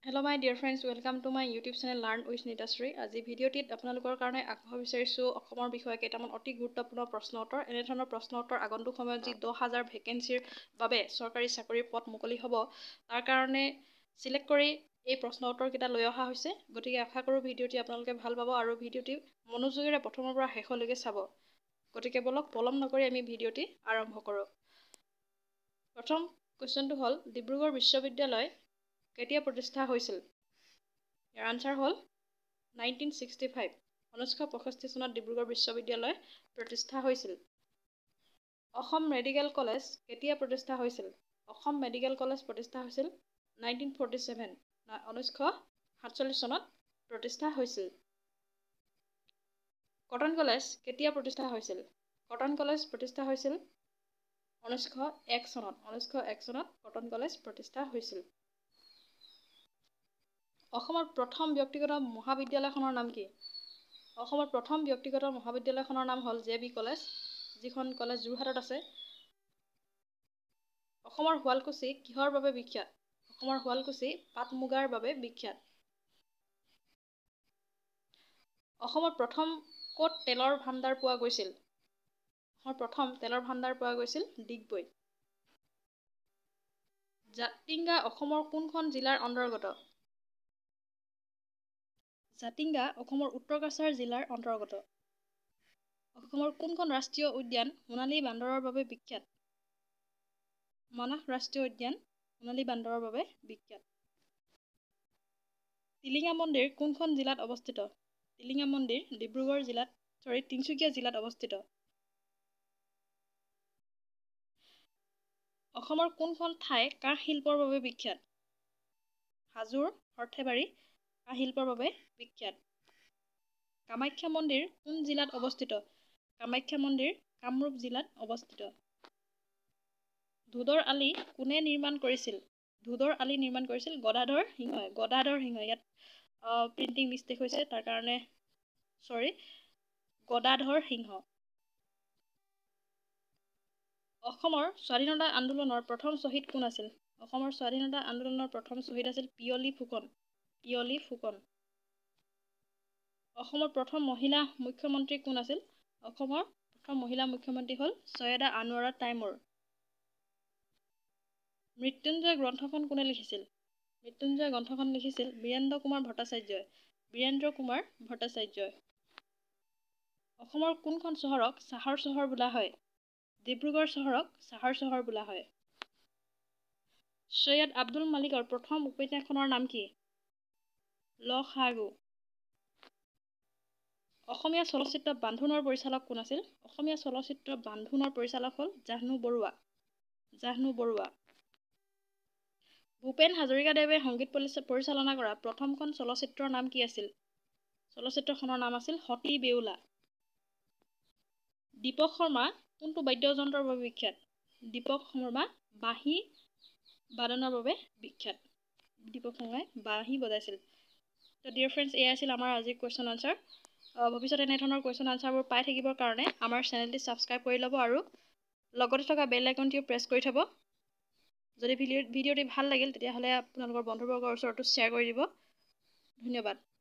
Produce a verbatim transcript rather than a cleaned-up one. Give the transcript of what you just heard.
Hello my dear friends, welcome to my YouTube channel Learn with Nitashree. আজি ভিডিঅ'টিত আপোনালোকৰ কাৰণে আগবঢ়াব বিচাৰিছোঁ অসমৰ বিষয়ে কেইটামান অতি গুৰুত্বপূৰ্ণ প্ৰশ্ন উত্তৰ। এনে ধৰণৰ প্ৰশ্ন উত্তৰ আগন্তুক সময়ত যি দহ হাজাৰ ভেকেন্সিৰ বাবে চৰকাৰী চাকৰিৰ পদ মুকলি হ'ব তাৰ কাৰণে সিলেক্ট কৰি এই প্ৰশ্ন উত্তৰকেইটা লৈ অহা হৈছে। গতিকে আশা কৰোঁ ভিডিঅ'টি আপোনালোকে ভাল পাব আৰু ভিডিঅ'টি মনোযোগেৰে প্ৰথমৰ পৰা শেষলৈকে চাব। গতিকে বলক পলম নকৰি আমি ভিডিঅ'টি আৰম্ভ কৰোঁ। প্ৰথম কুৱেশ্যনটো হ'ল ডিব্ৰুগড় বিশ্ববিদ্যালয় কেতিয়া প্ৰতিষ্ঠা হৈছিল? ইয়াৰ আনসাৰ হ'ল নাইনটিন ছিক্সটি ফাইভ। ঊনৈছশ পঁয়ষষ্ঠি চনত ডিব্ৰুগড় বিশ্ববিদ্যালয় প্ৰতিষ্ঠা হৈছিল। অসম মেডিকেল কলেজ কেতিয়া প্ৰতিষ্ঠা হৈছিল? অসম মেডিকেল কলেজ প্ৰতিষ্ঠা হৈছিল নাইনটিন ফৰ্টি ছেভেন। ঊনৈছশ সাতচল্লিছ চনত প্ৰতিষ্ঠা হৈছিল। কটন কলেজ কেতিয়া প্ৰতিষ্ঠা হৈছিল? কটন কলেজ প্ৰতিষ্ঠা হৈছিল ঊনৈছশ এক চনত। ঊনৈছশ এক চনত কটন কলেজ প্ৰতিষ্ঠা হৈছিল। অসমৰ প্ৰথম ব্যক্তিগত মহাবিদ্যালয়খনৰ নাম কি? অসমৰ প্ৰথম ব্যক্তিগত মহাবিদ্যালয়খনৰ নাম হ'ল জে বি কলেজ, যিখন কলেজ যোৰহাটত আছে। অসমৰ শুৱালকুছি কিহৰ বাবে বিখ্যাত? অসমৰ শুৱালকুছি পাট মুগাৰ বাবে বিখ্যাত। অসমৰ প্ৰথম ক'ত তেলৰ ভাণ্ডাৰ পোৱা গৈছিল? অসমৰ প্ৰথম তেলৰ ভাণ্ডাৰ পোৱা গৈছিল ডিগবৈত। জাতিংগা অসমৰ কোনখন জিলাৰ অন্তৰ্গত? জাতিংগা অসমৰ উত্তৰ কাছাৰ জিলাৰ অন্তৰ্গত। অসমৰ কোনখন ৰাষ্ট্ৰীয় উদ্যান সোণালী বান্দৰৰ বাবে বিখ্যাত? মানাহ ৰাষ্ট্ৰীয় উদ্যান সোণালী বান্দৰৰ বাবে বিখ্যাত। টিলিঙা মন্দিৰ কোনখন জিলাত অৱস্থিত? টিলিঙা মন্দিৰ ডিব্ৰুগড় জিলাত চৰি তিনিচুকীয়া জিলাত অৱস্থিত। অসমৰ কোনখন ঠাই কাঁহ শিল্পৰ বাবে বিখ্যাত? হাজোৰ সৰ্থেবাৰী কাঁহ শিল্পৰ বাবে বিখ্যাত। কামাখ্যা মন্দিৰ কোন জিলাত অৱস্থিত? কামাখ্যা মন্দিৰ কামৰূপ জিলাত অৱস্থিত। ধোদৰ আলি কোনে নিৰ্মাণ কৰিছিল? ধোদৰ আলি নিৰ্মাণ কৰিছিল গদাধৰ সিংহই। গদাধৰ সিংহই। ইয়াত প্ৰিণ্টিং মিষ্টেক হৈছে, তাৰ কাৰণে চৰি গদাধৰ সিংহ। অসমৰ স্বাধীনতা আন্দোলনৰ প্ৰথম শ্বহীদ কোন আছিল? অসমৰ স্বাধীনতা আন্দোলনৰ প্ৰথম শ্বহীদ আছিল পিয়লি ফুকন। পিয়লি ফুকন। অসমৰ প্ৰথম মহিলা মুখ্যমন্ত্ৰী কোন আছিল? অসমৰ প্ৰথম মহিলা মুখ্যমন্ত্ৰী হ'ল ছৈয়দা আনোৱাৰা তাইমুৰ। মৃত্যুঞ্জয় গ্ৰন্থখন কোনে লিখিছিল? মৃত্যুঞ্জয় গ্ৰন্থখন লিখিছিল বীৰেন্দ্ৰ কুমাৰ ভট্টাচাৰ্যই। বীৰেন্দ্ৰ কুমাৰ ভট্টাচাৰ্যই। অসমৰ কোনখন চহৰক চাহৰ চহৰ বোলা হয়? ডিব্ৰুগড় চহৰক চাহৰ চহৰ বোলা হয়। সৈয়দ আব্দুল মালিকৰ প্ৰথম উপন্যাসখনৰ নাম কি? লসাগু। অসমীয়া চলচ্চিত্ৰ বান্ধোনৰ পৰিচালক কোন আছিল? অসমীয়া চলচ্চিত্ৰ বান্ধোনৰ পৰিচালক হ'ল জাহ্নু বৰুৱা। জাহ্নু বৰুৱা। ভূপেন হাজৰিকাদেৱে সংগীত পৰিচালনা কৰা প্ৰথমখন চলচ্চিত্ৰৰ নাম কি আছিল? চলচ্চিত্ৰখনৰ নাম আছিল সতী বেউলা। দীপক শৰ্মা কোনটো বাদ্যযন্ত্ৰৰ বাবে বিখ্যাত? দীপক শৰ্মা বাঁহী বাদনৰ বাবে বিখ্যাত। দীপক শৰ্মাই বাঁহী বজাইছিল। তো ডিয়াৰ ফ্ৰেণ্ডছ, এয়া আছিল আমাৰ আজিৰ কুৱেশ্যন আনচাৰ। ভৱিষ্যতে এনেধৰণৰ কুৱেশ্যন আনচাৰবোৰ পাই থাকিবৰ কাৰণে আমাৰ চেনেলটি ছাবস্ক্ৰাইব কৰি ল'ব আৰু লগতে থকা বেল আইকনটিও প্ৰেছ কৰি থ'ব। যদি ভিডিঅ' ভিডিঅ'টি ভাল লাগিল তেতিয়াহ'লে আপোনালোকৰ বন্ধুবৰ্গৰ ওচৰতো শ্বেয়াৰ কৰি দিব। ধন্যবাদ।